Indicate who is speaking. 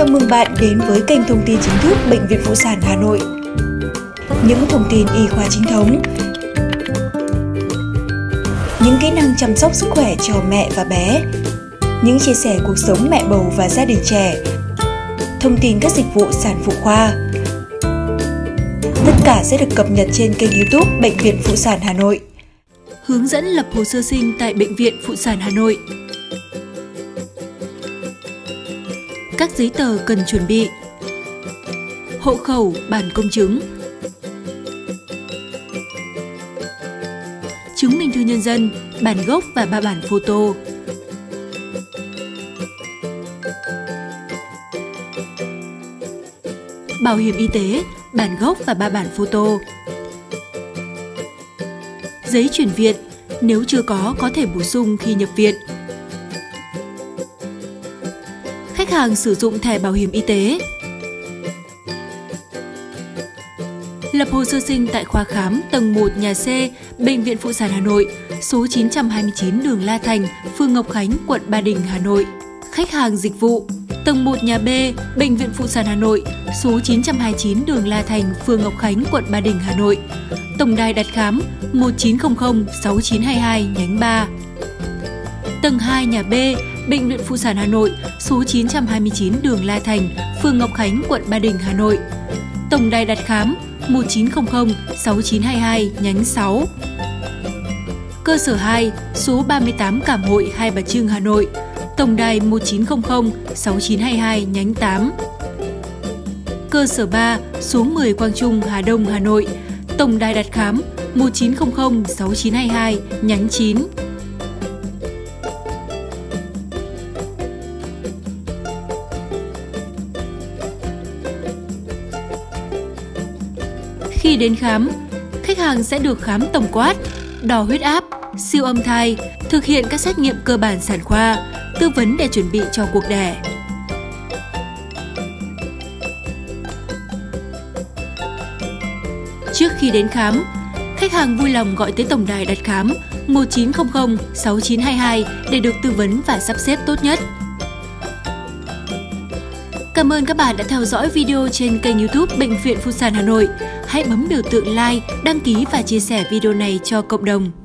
Speaker 1: Chào mừng bạn đến với kênh thông tin chính thức Bệnh viện Phụ sản Hà Nội. Những thông tin y khoa chính thống, những kỹ năng chăm sóc sức khỏe cho mẹ và bé, những chia sẻ cuộc sống mẹ bầu và gia đình trẻ, thông tin các dịch vụ sản phụ khoa. Tất cả sẽ được cập nhật trên kênh YouTube Bệnh viện Phụ sản Hà Nội.
Speaker 2: Hướng dẫn lập hồ sơ sinh tại Bệnh viện Phụ sản Hà Nội. Các giấy tờ cần chuẩn bị: hộ khẩu, bản công chứng, chứng minh thư nhân dân, bản gốc và 3 bản photo. Bảo hiểm y tế, bản gốc và 3 bản photo. Giấy chuyển viện, nếu chưa có thể bổ sung khi nhập viện. Khách hàng sử dụng thẻ bảo hiểm y tế. Lập hồ sơ sinh tại khoa khám tầng 1 nhà C, Bệnh viện Phụ sản Hà Nội, số 929 đường La Thành, phường Ngọc Khánh, quận Ba Đình, Hà Nội. Khách hàng dịch vụ tầng 1 nhà B, Bệnh viện Phụ sản Hà Nội, số 929 đường La Thành, phường Ngọc Khánh, quận Ba Đình, Hà Nội. Tổng đài đặt khám 1900 6922 nhánh 3. Tầng 2 nhà B, Bệnh viện Phụ sản Hà Nội, số 929 đường La Thành, phường Ngọc Khánh, quận Ba Đình, Hà Nội. Tổng đài đặt khám 1900 6922 nhánh 6. Cơ sở 2, số 38 Cảm Hội, Hai Bà Trưng, Hà Nội. Tổng đài 1900 6922 nhánh 8. Cơ sở 3, số 10 Quang Trung, Hà Đông, Hà Nội. Tổng đài đặt khám 1900 6922 nhánh 9. Khi đến khám, khách hàng sẽ được khám tổng quát, đo huyết áp, siêu âm thai, thực hiện các xét nghiệm cơ bản sản khoa, tư vấn để chuẩn bị cho cuộc đẻ. Trước khi đến khám, khách hàng vui lòng gọi tới tổng đài đặt khám 1900 6922 để được tư vấn và sắp xếp tốt nhất. Cảm ơn các bạn đã theo dõi video trên kênh YouTube Bệnh viện Phụ sản Hà Nội. Hãy bấm biểu tượng like, đăng ký và chia sẻ video này cho cộng đồng.